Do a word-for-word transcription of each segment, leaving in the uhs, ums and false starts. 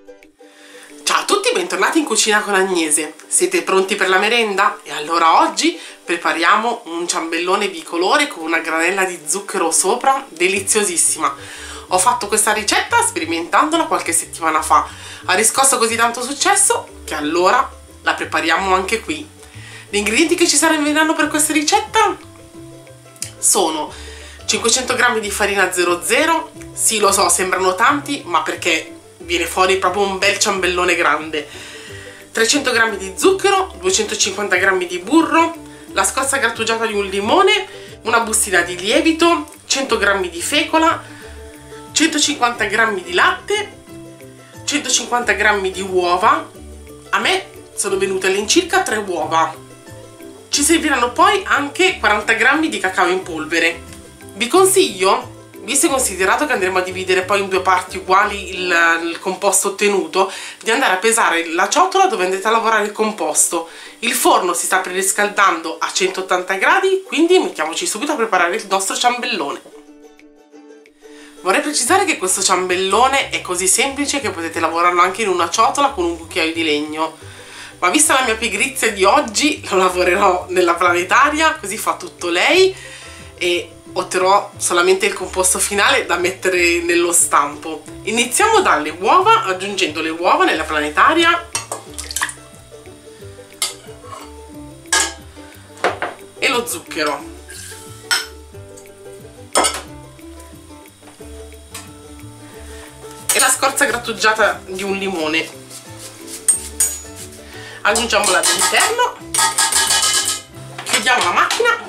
Ciao a tutti, bentornati in Cucina con Agnese. Siete pronti per la merenda? E allora oggi prepariamo un ciambellone bicolore con una granella di zucchero sopra, deliziosissima. Ho fatto questa ricetta sperimentandola qualche settimana fa. Ha riscosso così tanto successo che allora la prepariamo anche qui. Gli ingredienti che ci serviranno per questa ricetta sono cinquecento grammi di farina zero zero. Sì, lo so, sembrano tanti, ma perché viene fuori proprio un bel ciambellone grande. trecento grammi di zucchero, duecentocinquanta grammi di burro, la scorza grattugiata di un limone, una bustina di lievito, cento grammi di fecola, centocinquanta grammi di latte, centocinquanta grammi di uova. A me sono venute all'incirca tre uova. Ci serviranno poi anche quaranta grammi di cacao in polvere. Vi consiglio, visto e considerato che andremo a dividere poi in due parti uguali il, il composto ottenuto, di andare a pesare la ciotola dove andrete a lavorare il composto. Il forno si sta preriscaldando a centottanta gradi, quindi mettiamoci subito a preparare il nostro ciambellone. Vorrei precisare che questo ciambellone è così semplice che potete lavorarlo anche in una ciotola con un cucchiaio di legno, ma vista la mia pigrizia di oggi lo lavorerò nella planetaria, così fa tutto lei e otterrò solamente il composto finale da mettere nello stampo. Iniziamo dalle uova, aggiungendo le uova nella planetaria e lo zucchero. E la scorza grattugiata di un limone. Aggiungiamola all'interno, chiudiamo la macchina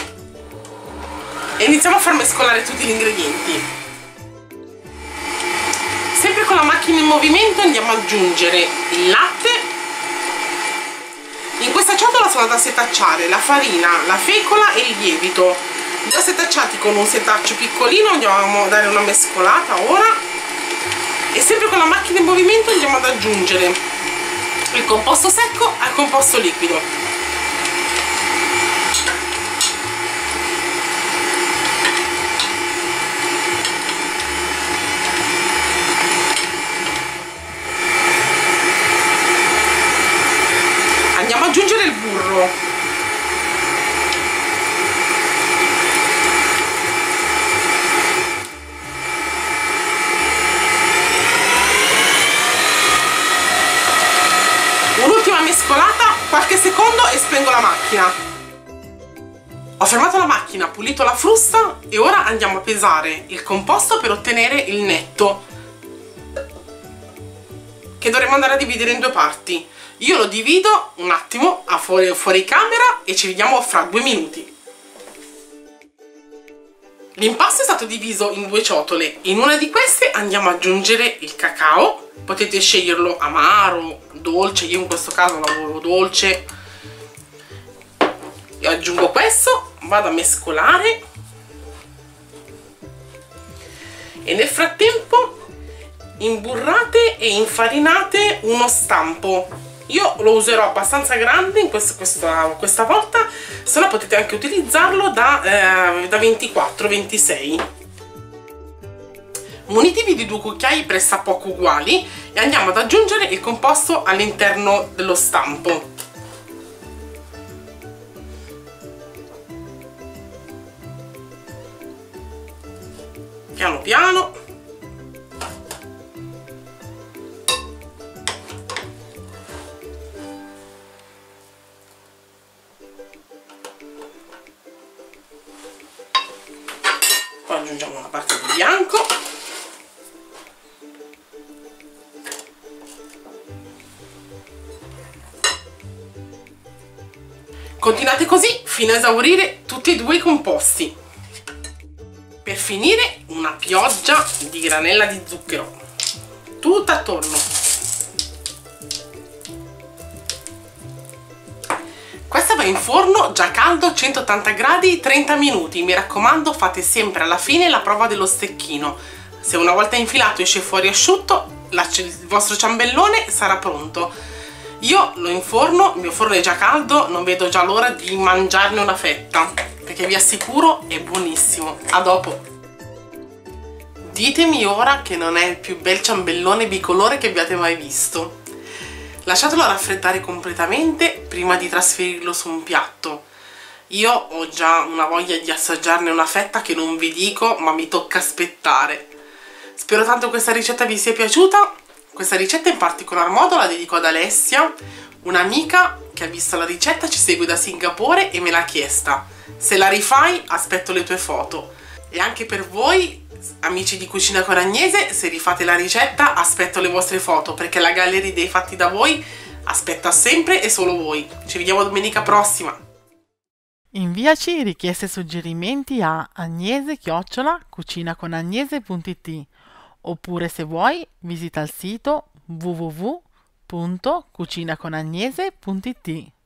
e iniziamo a far mescolare tutti gli ingredienti. Sempre con la macchina in movimento andiamo ad aggiungere il latte. In questa ciotola sono da setacciare la farina, la fecola e il lievito. Già setacciati con un setaccio piccolino andiamo a dare una mescolata ora e sempre con la macchina in movimento andiamo ad aggiungere il composto secco al composto liquido. Andiamo ad aggiungere il burro. Un'ultima mescolata, qualche secondo e spengo la macchina. Ho fermato la macchina, pulito la frusta e ora andiamo a pesare il composto per ottenere il netto, che dovremo andare a dividere in due parti. Io lo divido un attimo a fuori, fuori camera e ci vediamo fra due minuti. L'impasto è stato diviso in due ciotole. In una di queste andiamo ad aggiungere il cacao. Potete sceglierlo amaro, dolce, io in questo caso lavoro dolce. Io aggiungo questo, vado a mescolare e nel frattempo imburrate e infarinate uno stampo. Io lo userò abbastanza grande in questo, questa, questa volta, se no potete anche utilizzarlo da, eh, da ventiquattro ventisei. Munitevi di due cucchiai pressappoco uguali e andiamo ad aggiungere il composto all'interno dello stampo. Piano piano. Poi aggiungiamo una parte di bianco. Continuate così fino a esaurire tutti e due i composti. Per finire una pioggia di granella di zucchero tutta attorno. Questa va in forno già caldo a centottanta gradi trenta minuti. Mi raccomando, fate sempre alla fine la prova dello stecchino. Se una volta infilato esce fuori asciutto, la, il vostro ciambellone sarà pronto. Io lo inforno, il mio forno è già caldo, non vedo già l'ora di mangiarne una fetta, perché vi assicuro è buonissimo. A dopo! Ditemi ora che non è il più bel ciambellone bicolore che abbiate mai visto. Lasciatelo raffreddare completamente prima di trasferirlo su un piatto. Io ho già una voglia di assaggiarne una fetta che non vi dico, ma mi tocca aspettare. Spero tanto questa ricetta vi sia piaciuta. Questa ricetta in particolar modo la dedico ad Alessia, un'amica che ha visto la ricetta, ci segue da Singapore e me l'ha chiesta. Se la rifai, aspetto le tue foto. E anche per voi, amici di Cucina con Agnese, se rifate la ricetta, aspetto le vostre foto, perché la galleria dei fatti da voi aspetta sempre e solo voi. Ci vediamo domenica prossima! Inviaci richieste e suggerimenti a agnese chiocciola cucinaconagnese punto it oppure, se vuoi, visita il sito w w w punto cucinaconagnese punto it.